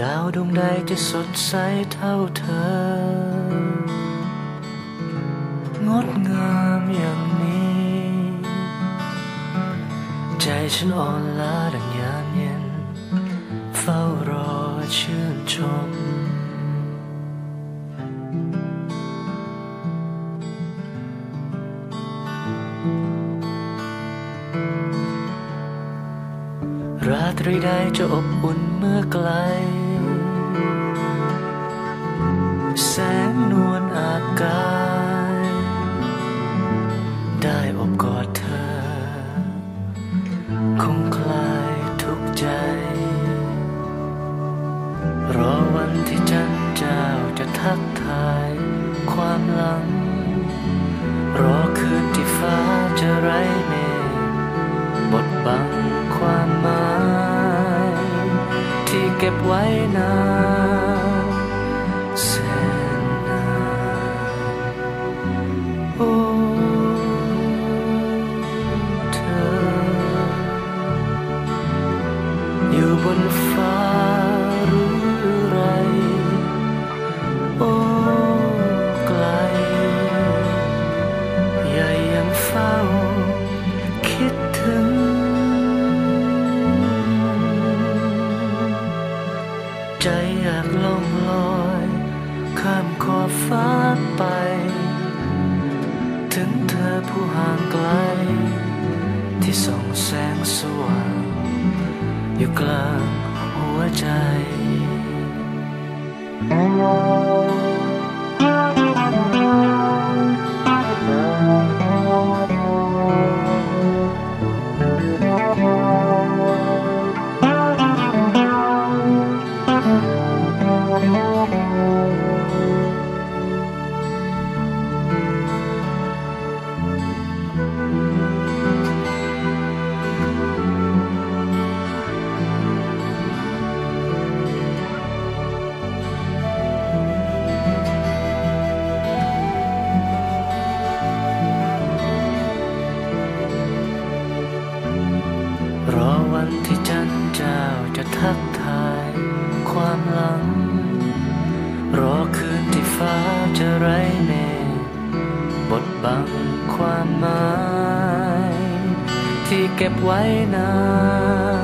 ดาวดวงใดจะสดใสเท่าเธองดงามอย่างนี้ใจฉันอ่อนล้าดังยามเย็นเฝ้ารอชื่นชมราตรีใดจะอบอุ่นเมื่อไกลแสงนวลอาบกายได้อบกอดเธอคงคลายทุกใจรอวันที่จันทร์เจ้าจะทักทายความหลังรอคืนที่ฟ้าจะไร้เมฆบดบังความหมายที่เก็บไว้นานแสนนานโอ้เธออยู่บนฟ้าหรือไรโอ้ไกลใหญ่ยังเฝ้าคิดถึงใจอยากล่องลอยข้ามขอบฟ้าไปถึงเธอผู้ห่างไกลที่ส่องแสงสว่างอยู่กลางหัวใจรอวันที่จันทร์เจ้าจะทักทายความหลังรอคืนที่ฟ้าจะไร้เมฆบดบังความหมายที่เก็บไว้นาน